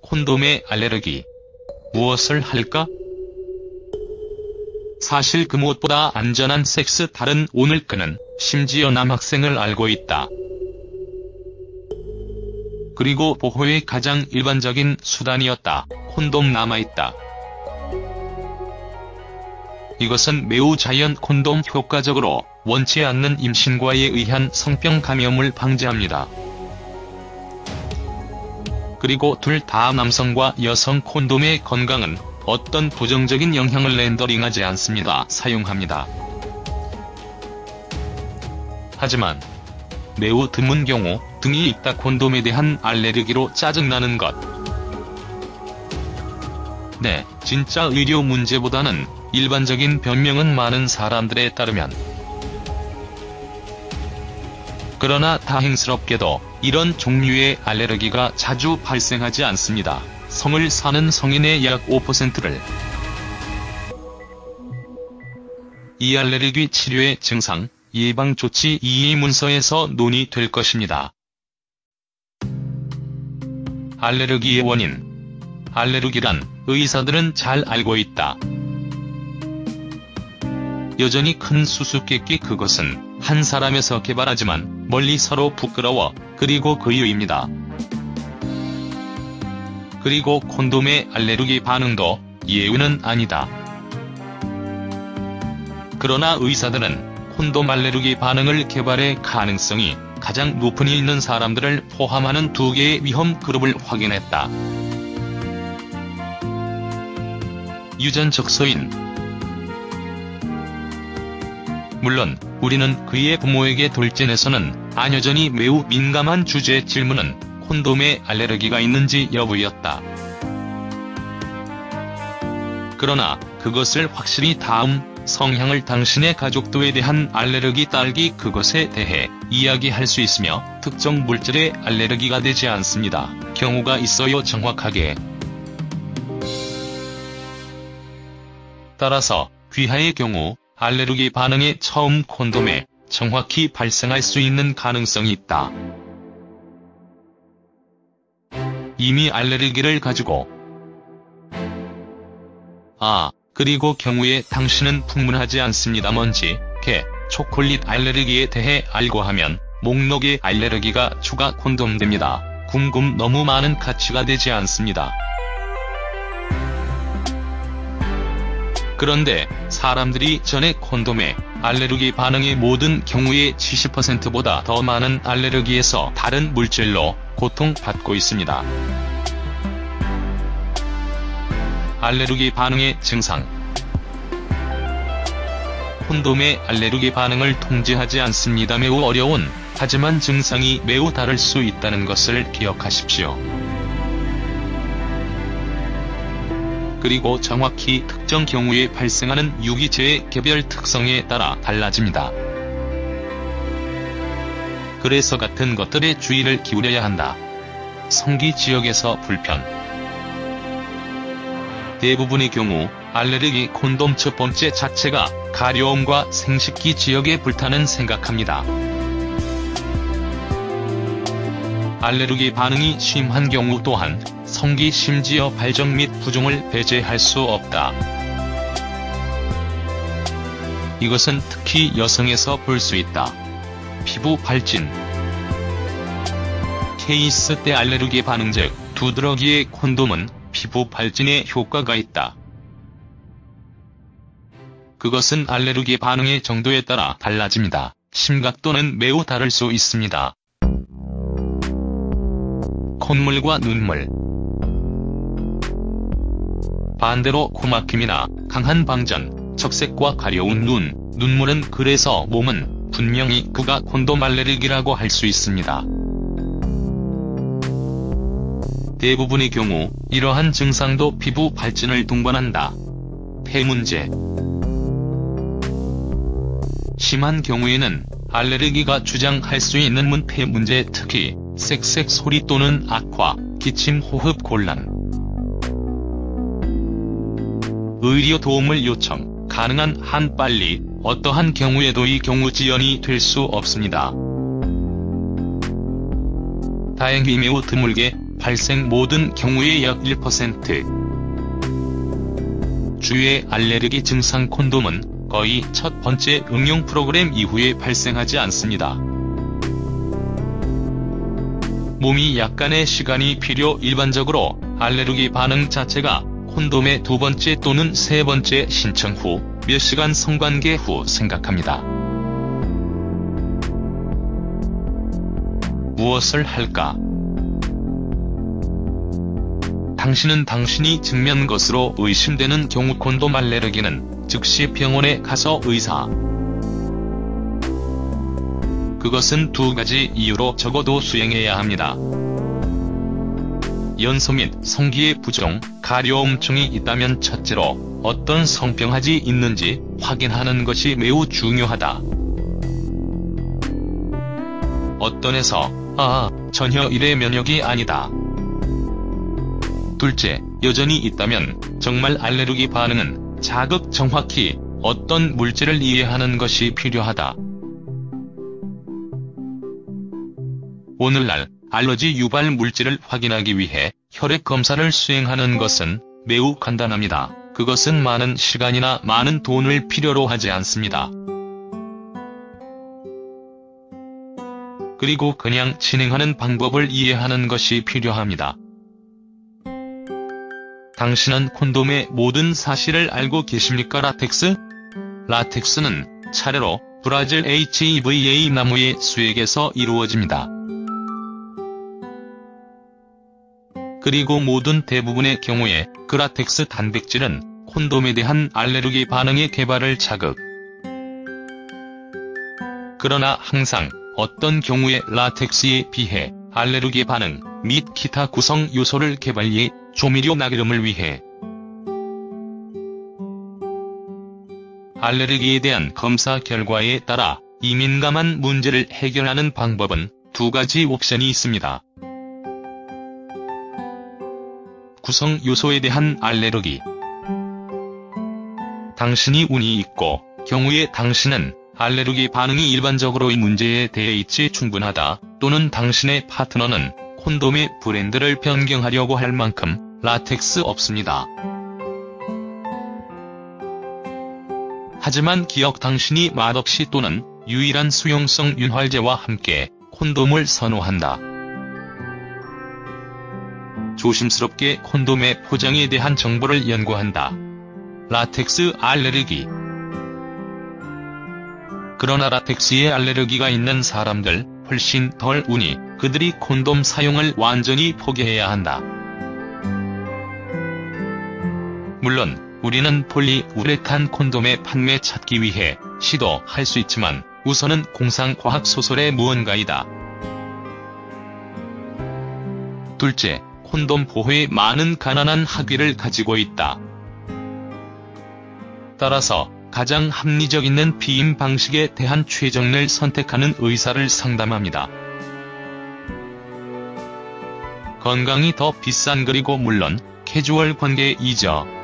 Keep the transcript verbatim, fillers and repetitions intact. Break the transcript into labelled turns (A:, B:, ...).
A: 콘돔에 알레르기. 무엇을 할까? 사실 그 무엇보다 안전한 섹스 다른 오늘 그는 심지어 남학생을 알고 있다. 그리고 보호의 가장 일반적인 수단이었다. 콘돔 남아있다. 이것은 매우 자연 콘돔 효과적으로 원치 않는 임신과에 의한 성병 감염을 방지합니다. 그리고 둘 다 남성과 여성 콘돔의 건강은 어떤 부정적인 영향을 렌더링하지 않습니다. 사용합니다. 하지만 매우 드문 경우 등이 있다. 콘돔에 대한 알레르기로 짜증나는 것. 네, 진짜 의료 문제보다는 일반적인 변명은 많은 사람들에 따르면. 그러나 다행스럽게도 이런 종류의 알레르기가 자주 발생하지 않습니다. 성을 사는 성인의 약 오 퍼센트를. 이 알레르기 치료의 증상, 예방 조치 이 문서에서 논의될 것입니다. 알레르기의 원인. 알레르기란 의사들은 잘 알고 있다. 여전히 큰 수수께끼. 그것은 한 사람에서 개발하지만 멀리 서로 부끄러워. 그리고 그 이유입니다. 그리고 콘돔의 알레르기 반응도 예외는 아니다. 그러나 의사들은 콘돔 알레르기 반응을 개발의 가능성이 가장 높은 이 있는 사람들을 포함하는 두 개의 위험 그룹을 확인했다. 유전적 소인. 물론 우리는 그의 부모에게 돌진해서는 안 여전히 매우 민감한 주제. 질문은 콘돔에 알레르기가 있는지 여부였다. 그러나 그것을 확실히 다음 성향을 당신의 가족도에 대한 알레르기 딸기 그것에 대해 이야기할 수 있으며 특정 물질에 알레르기가 되지 않습니다. 경우가 있어요. 정확하게. 따라서 귀하의 경우 알레르기 반응이 처음 콘돔에 정확히 발생할 수 있는 가능성이 있다. 이미 알레르기를 가지고. 아, 그리고 경우에 당신은 풍문하지 않습니다. 먼지, 개, 초콜릿 알레르기에 대해 알고 하면 목록에 알레르기가 추가 콘돔됩니다. 궁금 너무 많은 가치가 되지 않습니다. 그런데 사람들이 전에 콘돔에 알레르기 반응이 모든 경우의 칠십 퍼센트보다 더 많은 알레르기에서 다른 물질로 고통받고 있습니다. 알레르기 반응의 증상. 콘돔의 알레르기 반응을 통제하지 않습니다. 매우 어려운, 하지만 증상이 매우 다를 수 있다는 것을 기억하십시오. 그리고 정확히 특정 경우에 발생하는 유기체의 개별 특성에 따라 달라집니다. 그래서 같은 것들에 주의를 기울여야 한다. 성기 지역에서 불편. 대부분의 경우 알레르기 콘돔 첫 번째 자체가 가려움과 생식기 지역의 불탄은 생각합니다. 알레르기 반응이 심한 경우 또한 성기 심지어 발정 및 부종을 배제할 수 없다. 이것은 특히 여성에서 볼 수 있다. 피부 발진. 케이스 때 알레르기 반응 즉 두드러기의 콘돔은 피부 발진에 효과가 있다. 그것은 알레르기 반응의 정도에 따라 달라집니다. 심각도는 매우 다를 수 있습니다. 콧물과 눈물. 반대로 코막힘이나 강한 방전, 적색과 가려운 눈, 눈물은 그래서 몸은 분명히 그가 콘돔 알레르기라고 할 수 있습니다. 대부분의 경우 이러한 증상도 피부 발진을 동반한다. 폐 문제. 심한 경우에는 알레르기가 주장할 수 있는 문폐 문제, 특히 쌕쌕 소리 또는 악화, 기침 호흡 곤란. 의료 도움을 요청 가능한 한 빨리, 어떠한 경우에도 이 경우 지연이 될 수 없습니다. 다행히 매우 드물게 발생 모든 경우의 약 일 퍼센트. 주의 알레르기 증상. 콘돔은 거의 첫 번째 응용 프로그램 이후에 발생하지 않습니다. 몸이 약간의 시간이 필요. 일반적으로 알레르기 반응 자체가 콘돔의 두 번째 또는 세 번째 신청 후 몇 시간 성관계 후 생각합니다. 무엇을 할까? 당신은 당신이 직면 것으로 의심되는 경우 콘돔 알레르기는 즉시 병원에 가서 의사. 그것은 두 가지 이유로 적어도 수행해야 합니다. 연소 및 성기의 부종, 가려움증이 있다면 첫째로 어떤 성병아지 있는지 확인하는 것이 매우 중요하다. 어떤 에서 아, 전혀 일의 면역이 아니다. 둘째, 여전히 있다면 정말 알레르기 반응은 자극 정확히 어떤 물질을 이해하는 것이 필요하다. 오늘날 알러지 유발 물질을 확인하기 위해 혈액 검사를 수행하는 것은 매우 간단합니다. 그것은 많은 시간이나 많은 돈을 필요로 하지 않습니다. 그리고 그냥 진행하는 방법을 이해하는 것이 필요합니다. 당신은 콘돔의 모든 사실을 알고 계십니까? 라텍스? 라텍스는 차례로 브라질 에이치이브이에이 나무의 수액에서 이루어집니다. 그리고 모든 대부분의 경우에 그 라텍스 단백질은 콘돔에 대한 알레르기 반응의 개발을 자극. 그러나 항상 어떤 경우에 라텍스에 비해 알레르기 반응 및 기타 구성 요소를 개발해 조미료 나기름을 위해 알레르기에 대한 검사 결과에 따라 이 민감한 문제를 해결하는 방법은 두 가지 옵션이 있습니다. 구성 요소에 대한 알레르기. 당신이 운이 있고 경우에 당신은 알레르기 반응이 일반적으로 이 문제에 대해 있지 충분하다, 또는 당신의 파트너는 콘돔의 브랜드를 변경하려고 할 만큼 라텍스 없습니다. 하지만 기억, 당신이 맛없이 또는 유일한 수용성 윤활제와 함께 콘돔을 선호한다. 조심스럽게 콘돔의 포장에 대한 정보를 연구한다. 라텍스 알레르기. 그러나 라텍스에 알레르기가 있는 사람들 훨씬 덜 우니 그들이 콘돔 사용을 완전히 포기해야 한다. 물론 우리는 폴리우레탄 콘돔의 판매 찾기 위해 시도할 수 있지만 우선은 공상과학 소설의 무언가이다. 둘째, 콘돔 보호에 많은 가난한 학위를 가지고 있다. 따라서 가장 합리적 있는 피임 방식에 대한 최종을 선택하는 의사를 상담합니다. 건강이 더 비싼, 그리고 물론 캐주얼 관계이죠.